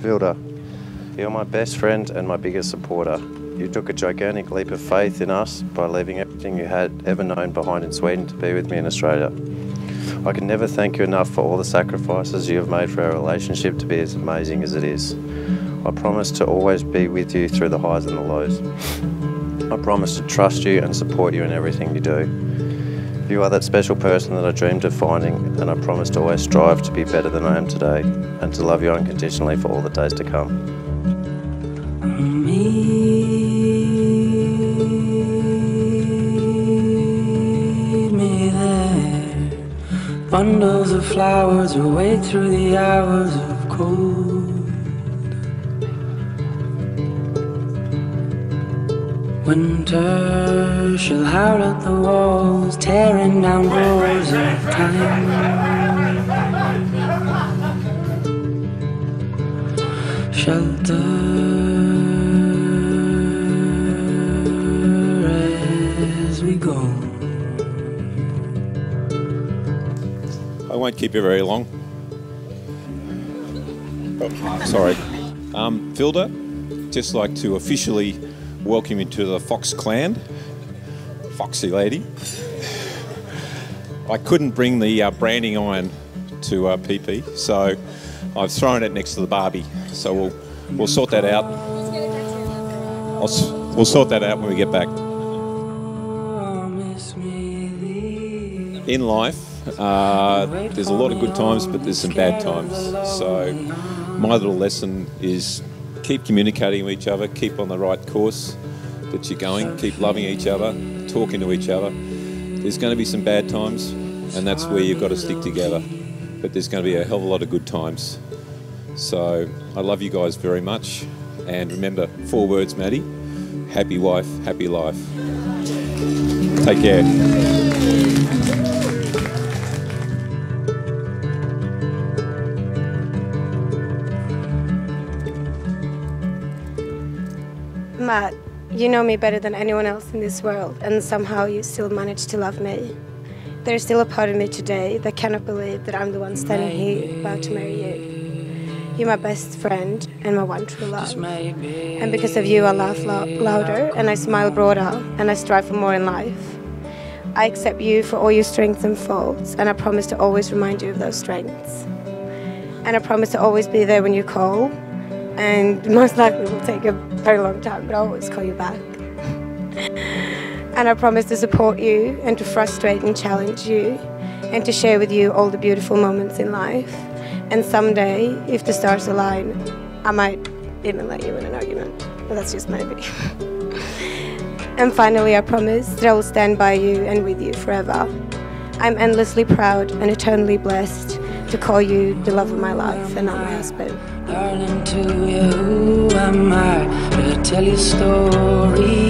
Vilda, you're my best friend and my biggest supporter. You took a gigantic leap of faith in us by leaving everything you had ever known behind in Sweden to be with me in Australia. I can never thank you enough for all the sacrifices you have made for our relationship to be as amazing as it is. I promise to always be with you through the highs and the lows. I promise to trust you and support you in everything you do. You are that special person that I dreamed of finding, and I promise to always strive to be better than I am today and to love you unconditionally for all the days to come. Meet me there. Bundles of flowers will wait through the hours of cold. Winter shall howl at the walls, tearing down doors of time. Shelter as we go. I won't keep you very long. Oh, sorry. Vilda, just like to officially welcome you to the Fox clan. Foxy lady. I couldn't bring the branding iron to PP, so I've thrown it next to the Barbie. So we'll sort that out. We'll sort that out when we get back. In life, there's a lot of good times, but there's some bad times. So my little lesson is keep communicating with each other, keep on the right course that you're going, keep loving each other, talking to each other. There's going to be some bad times, and that's where you've got to stick together. But there's going to be a hell of a lot of good times. So I love you guys very much. And remember, 4 words, Maddie: happy wife, happy life. Take care. Matt, you know me better than anyone else in this world, and somehow you still manage to love me. There's still a part of me today that cannot believe that I'm the one standing here about to marry you. You're my best friend and my one true love. And because of you, I laugh louder and I smile broader and I strive for more in life. I accept you for all your strengths and faults, and I promise to always remind you of those strengths. And I promise to always be there when you call, and most likely will take a very long time, but I'll always call you back. And I promise to support you and to frustrate and challenge you and to share with you all the beautiful moments in life. And someday, if the stars align, I might even let you in an argument, but that's just maybe. And finally, I promise that I will stand by you and with you forever. I'm endlessly proud and eternally blessed to call you the love of my life and not my husband. Darling, to you, who am I to tell your story?